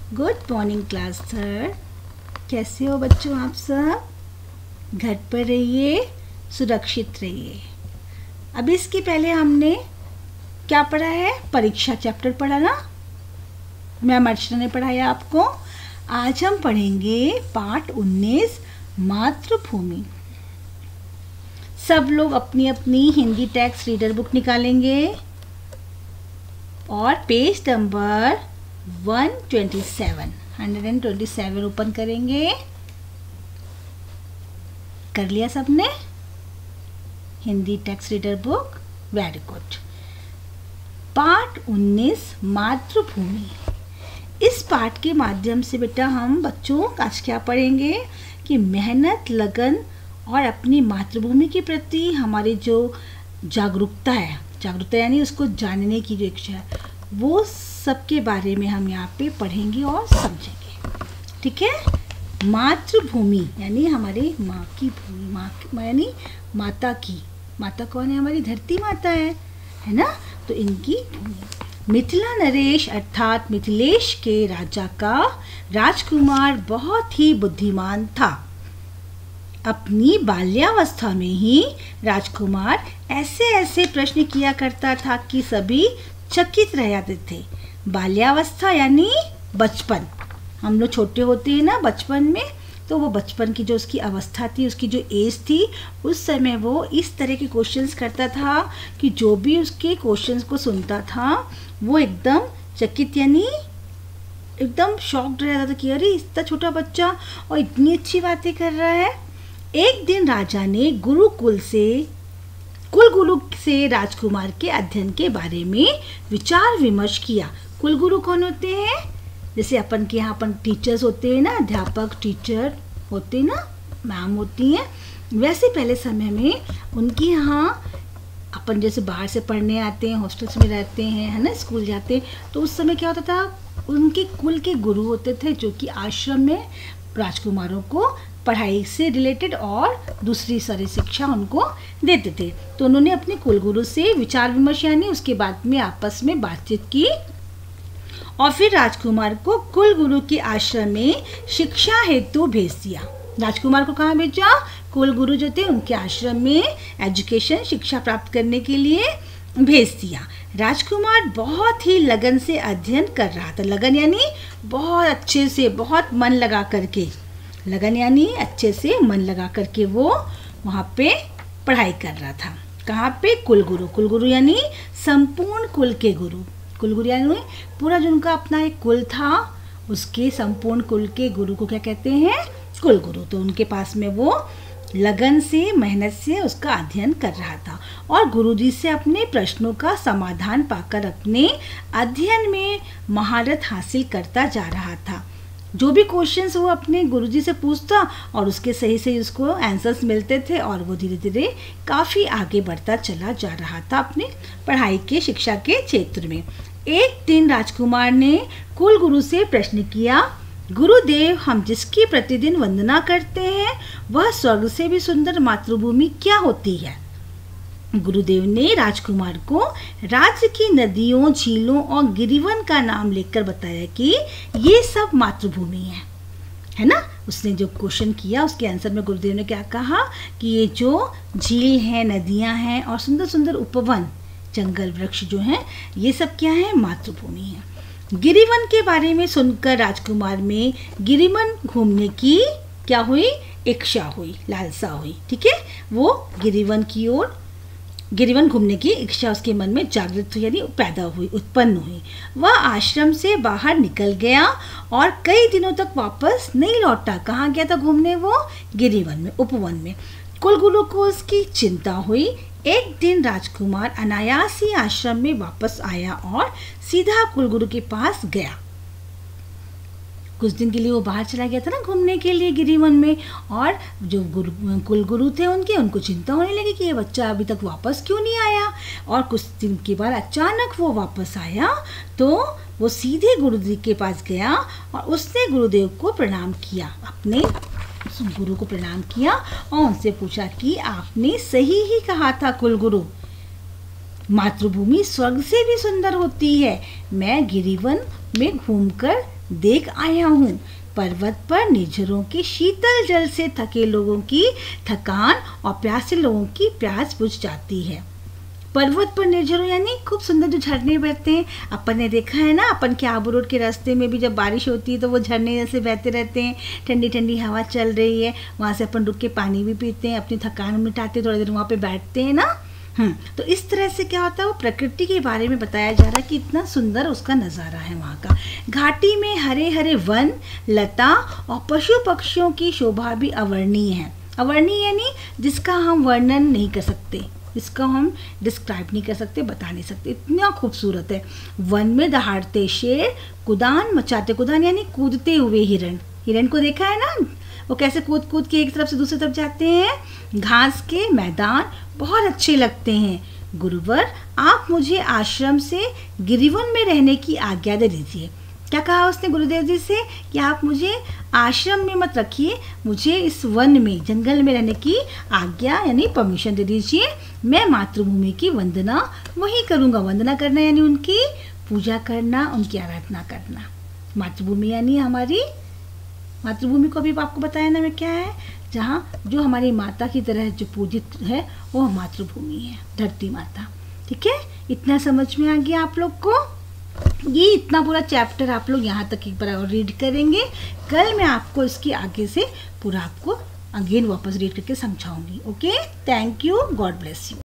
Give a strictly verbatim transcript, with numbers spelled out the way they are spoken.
Good morning class third. कैसे हो बच्चों आप सब? घर पर रहिए, सुरक्षित रहिए। अब इसके पहले हमने क्या पढ़ा है? परीक्षा चैप्टर पढ़ा ना, मैम अर्चना ने पढ़ाया आपको। आज हम पढ़ेंगे पाठ उन्नीस, मातृभूमि। सब लोग अपनी अपनी हिंदी टेक्स्ट रीडर बुक निकालेंगे और पेज नंबर एक सौ सत्ताईस एक सौ सत्ताईस ओपन करेंगे। कर लिया सबने? Hindi text reader book, very good. पाठ उन्नीस, मातृभूमि। इस पाठ के माध्यम से बेटा हम बच्चों आज क्या पढ़ेंगे कि मेहनत, लगन और अपनी मातृभूमि के प्रति हमारी जो जागरूकता है, जागरूकता यानी उसको जानने की जो इच्छा है, वो सबके बारे में हम यहाँ पे पढ़ेंगे और समझेंगे। ठीक है? मातृभूमि यानी हमारी माँ की भूमि, माँ यानी माता की। माता कौन है? हमारी धरती माता है, है ना? तो इनकी भूमि। मिथिला नरेश अर्थात मिथिलेश के राजा का राजकुमार बहुत ही बुद्धिमान था। अपनी बाल्यावस्था में ही राजकुमार ऐसे ऐसे प्रश्न किया करता था कि सभी चकित रह जाते थे। बाल्यावस्था यानी बचपन। हम लोग छोटे होते हैं ना बचपन में, तो वो बचपन की जो उसकी अवस्था थी, उसकी जो एज थी, उस समय वो इस तरह के क्वेश्चंस करता था कि जो भी उसके क्वेश्चंस को सुनता था वो एकदम चकित यानी एकदम शॉक्ड रह जाता था कि अरे इतना छोटा बच्चा और इतनी अच्छी बातें कर रहा है। एक दिन राजा ने गुरुकुल से कुलगुरु से राजकुमार के अध्ययन के बारे में विचार विमर्श किया। कुलगुरु कौन होते हैं? जैसे अपन के यहाँ अपन टीचर्स होते हैं ना, अध्यापक टीचर होते हैं ना, मैम होती हैं, वैसे पहले समय में उनके यहाँ अपन जैसे बाहर से पढ़ने आते हैं, हॉस्टल्स में रहते हैं, है ना, स्कूल जाते हैं, तो उस समय क्या होता था, उनके कुल के गुरु होते थे जो कि आश्रम में राजकुमारों को पढ़ाई से रिलेटेड और दूसरी सारी शिक्षा उनको देते थे। तो उन्होंने अपने कुलगुरु से विचार विमर्श यानी उसके बाद में आपस में बातचीत की और फिर राजकुमार को कुलगुरु के आश्रम में शिक्षा हेतु भेज दिया। राजकुमार को कहाँ भेजा? कुलगुरु जो थे उनके आश्रम में एजुकेशन शिक्षा प्राप्त करने के लिए भेज दिया। राजकुमार बहुत ही लगन से अध्ययन कर रहा था। लगन यानी बहुत अच्छे से, बहुत मन लगा करके, लगन यानी अच्छे से मन लगा करके वो वहाँ पे पढ़ाई कर रहा था। कहाँ पे? कुलगुरु। कुलगुरु यानी संपूर्ण कुल के गुरु। कुलगुरु यानी पूरा जो उनका अपना एक कुल था, उसके संपूर्ण कुल के गुरु को क्या कहते हैं? कुलगुरु। तो उनके पास में वो लगन से, मेहनत से उसका अध्ययन कर रहा था और गुरुजी से अपने प्रश्नों का समाधान पाकर अपने अध्ययन में महारत हासिल करता जा रहा था। जो भी क्वेश्चंस वो अपने गुरुजी से पूछता और उसके सही सही उसको आंसर्स मिलते थे और वो धीरे धीरे काफ़ी आगे बढ़ता चला जा रहा था अपने पढ़ाई के, शिक्षा के क्षेत्र में। एक दिन राजकुमार ने कुलगुरु से प्रश्न किया, गुरुदेव, हम जिसकी प्रतिदिन वंदना करते हैं वह स्वर्ग से भी सुंदर मातृभूमि क्या होती है? गुरुदेव ने राजकुमार को राज्य की नदियों, झीलों और गिरिवन का नाम लेकर बताया कि ये सब मातृभूमि है, है ना? उसने जो क्वेश्चन किया उसके आंसर में गुरुदेव ने क्या कहा कि ये जो झील हैं, नदियां हैं और सुंदर सुंदर उपवन, जंगल वृक्ष जो हैं, ये सब क्या है? मातृभूमि है। गिरिवन के बारे में सुनकर राजकुमार में गिरिवन घूमने की क्या हुई? इच्छा हुई, लालसा हुई। ठीक है? वो गिरिवन की ओर, गिरिवन घूमने की इच्छा उसके मन में जागृत हुई यानी पैदा हुई, उत्पन्न हुई। वह आश्रम से बाहर निकल गया और कई दिनों तक वापस नहीं लौटा। कहाँ गया था घूमने? वो गिरिवन में, उपवन में। कुलगुरु को उसकी चिंता हुई। एक दिन राजकुमार अनायास ही आश्रम में वापस आया और सीधा कुलगुरु के पास गया। कुछ दिन के लिए वो बाहर चला गया था ना घूमने के लिए गिरिवन में, और जो गुरु कुलगुरु थे उनके उनको चिंता होने लगी कि ये बच्चा अभी तक वापस क्यों नहीं आया। और कुछ दिन के बाद अचानक वो वापस आया तो वो सीधे गुरुजी के पास गया और उसने गुरुदेव को प्रणाम किया, अपने गुरु को प्रणाम किया और उनसे पूछा कि आपने सही ही कहा था कुलगुरु, मातृभूमि स्वर्ग से भी सुंदर होती है। मैं गिरिवन में घूमकर देख आया हूँ। पर्वत पर निर्झरों के शीतल जल से थके लोगों की थकान और प्यासे लोगों की प्यास बुझ जाती है। पर्वत पर निर्झरों यानी खूब सुंदर जो झरने बहते हैं। अपन ने देखा है ना, अपन के आबू रोड के रास्ते में भी जब बारिश होती है तो वो झरने जैसे बहते रहते हैं, ठंडी ठंडी हवा चल रही है, वहाँ से अपन रुक के पानी भी पीते हैं, अपनी थकान मिटाते हैं, थोड़ी देर वहाँ पे बैठते हैं ना। हम्म तो इस तरह से क्या होता है, वो प्रकृति के बारे में बताया जा रहा है कि इतना सुंदर उसका नज़ारा है वहाँ का। घाटी में हरे हरे वन, लता और पशु पक्षियों की शोभा भी अवर्णीय है। अवर्णीय यानी जिसका हम वर्णन नहीं कर सकते, इसका हम डिस्क्राइब नहीं कर सकते, बता नहीं सकते, इतना खूबसूरत है। वन में दहाड़ते शेर, कुदान मचाते, कुदान यानी कूदते हुए हिरण, हिरण को देखा है ना, वो कैसे कूद कूद के एक तरफ से दूसरी तरफ जाते हैं। घास के मैदान बहुत अच्छे लगते हैं। गुरुवर, आप मुझे आश्रम से गिरिवन में रहने की आज्ञा दे दीजिए। क्या कहा उसने गुरुदेव जी से कि आप मुझे आश्रम में मत रखिए, मुझे इस वन में, जंगल में रहने की आज्ञा यानी परमिशन दे दीजिए। मैं मातृभूमि की वंदना वही करूँगा। वंदना करना यानी उनकी पूजा करना, उनकी आराधना करना। मातृभूमि यानी हमारी मातृभूमि को अभी आपको बताया ना मैं क्या है, जहाँ जो हमारी माता की तरह जो पूजित है वो मातृभूमि है, धरती माता। ठीक है, इतना समझ में आ गया आप लोग को। ये इतना पूरा चैप्टर आप लोग यहाँ तक एक बार और रीड करेंगे। कल मैं आपको इसके आगे से पूरा आपको अगेन वापस रीड करके समझाऊंगी। Okay, thank you, God bless you.